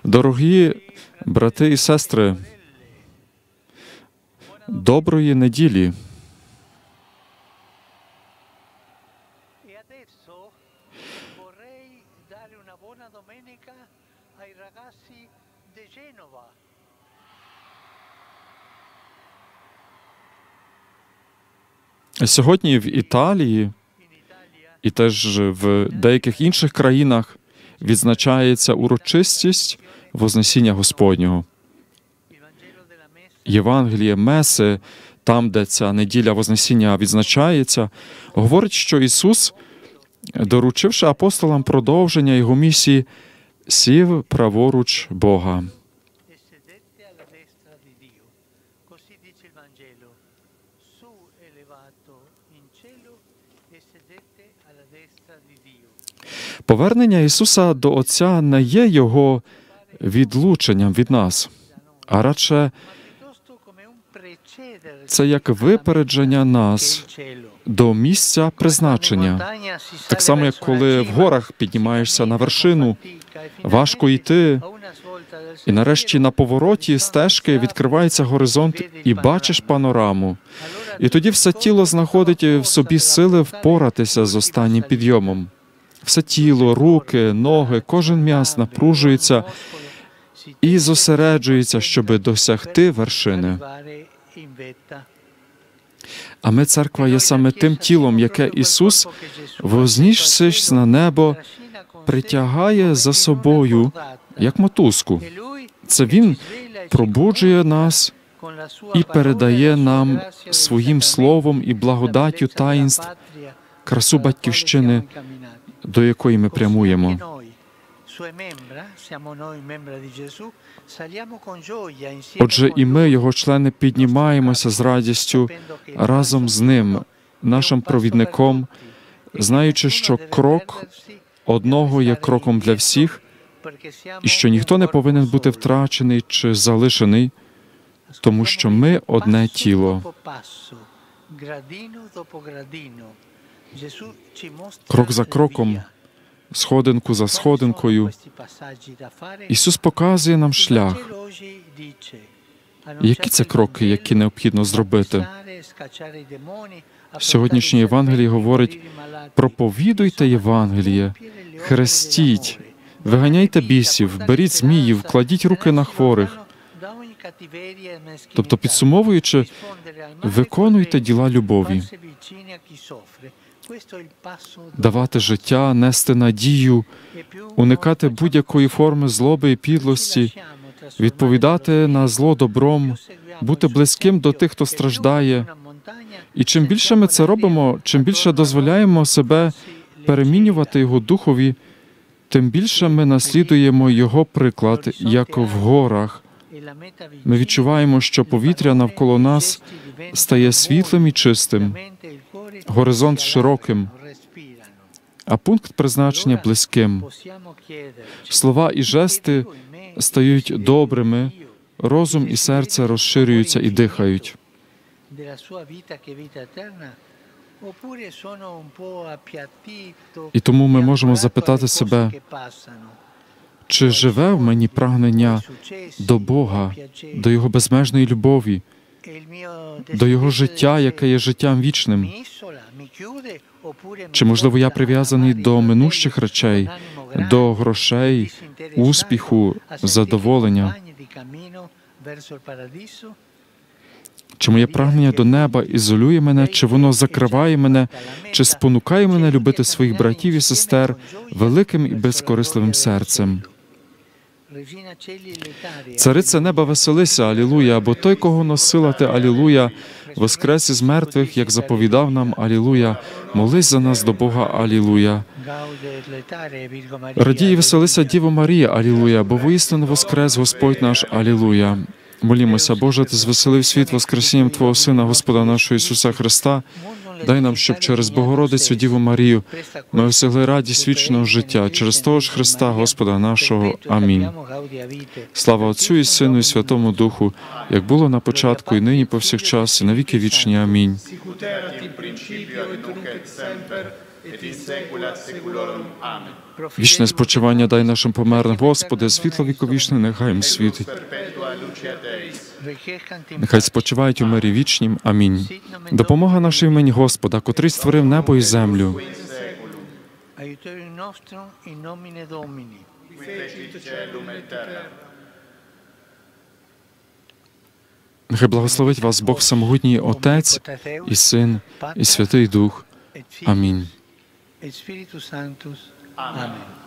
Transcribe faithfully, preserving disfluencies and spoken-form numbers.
Дорогі брати і сестри, доброї неділі. Сьогодні в Італії і теж в деяких інших країнах відзначається урочистість Вознесіння Господнього. Євангеліє Меси, там, де ця неділя Вознесіння відзначається, говорить, що Ісус, доручивши апостолам продовження Його місії, сів праворуч Бога. Повернення Ісуса до Отця не є Його відлученням від нас, а радше це як випередження нас до місця призначення. Так само, як коли в горах піднімаєшся на вершину, важко йти, і нарешті на повороті стежки відкривається горизонт і бачиш панораму. І тоді все тіло знаходить в собі сили впоратися з останнім підйомом. Все тіло, руки, ноги, кожен м'яз напружується і зосереджується, щоб досягти вершини. А ми, церква, є саме тим тілом, яке Ісус, вознісшись на небо, притягає за собою, як мотузку. Це Він пробуджує нас і передає нам своїм словом і благодаттю таїнств красу Батьківщини, до якої ми прямуємо. Отже, і ми, Його члени, піднімаємося з радістю разом з Ним, нашим провідником, знаючи, що крок одного є кроком для всіх, і що ніхто не повинен бути втрачений чи залишений, тому що ми одне тіло. Крок за кроком, сходинку за сходинкою, Ісус показує нам шлях. Які це кроки, які необхідно зробити? Сьогоднішнє Євангеліє говорить: проповідуйте Євангеліє, хрестіть, виганяйте бісів, беріть зміїв, кладіть руки на хворих. Тобто, підсумовуючи, виконуйте діла любові. Давати життя, нести надію, уникати будь-якої форми злоби і підлості, відповідати на зло добром, бути близьким до тих, хто страждає. І чим більше ми це робимо, чим більше дозволяємо себе перемінювати Його Духові, тим більше ми наслідуємо Його приклад, як в горах. Ми відчуваємо, що повітря навколо нас стає світлим і чистим, горизонт широким, а пункт призначення близьким. Слова і жести стають добрими, розум і серце розширюються і дихають. І тому ми можемо запитати себе, чи живе в мені прагнення до Бога, до Його безмежної любові, до Його життя, яке є життям вічним? Чи, можливо, я прив'язаний до минущих речей, до грошей, успіху, задоволення? Чи моє прагнення до неба ізолює мене, чи воно закриває мене, чи спонукає мене любити своїх братів і сестер великим і безкорисливим серцем? Цариця неба, веселися, алілуя, бо той, кого носила ти, алілуя, воскрес із мертвих, як заповідав нам, алілуя, молись за нас до Бога, алілуя. Радій і веселися, Діво Марія, алілуя, бо воістину воскрес Господь наш, алілуя. Молімося, Боже, Ти звеселив світ воскресінням Твого Сина, Господа нашого Ісуса Христа. Дай нам, щоб через Богородицю Діву Марію ми осягли радість вічного життя, через того ж Христа, Господа нашого. Амінь. Слава Отцю і Сину, і Святому Духу, як було на початку, і нині, і повсякчас, і на віки вічні. Амінь. Вічне спочивання дай нашим померлим, Господи, світло віковічне нехай їм світить. Нехай спочивають у мирі вічнім. Амінь. Допомога наша імені Господа, котрий створив небо і землю. Aiutorium nostrum in nomine Domini. Нехай благословить вас Бог Всемогутній, Отець і Син, і Святий Дух. Амінь. Et Spiritus Sanctus. Amen.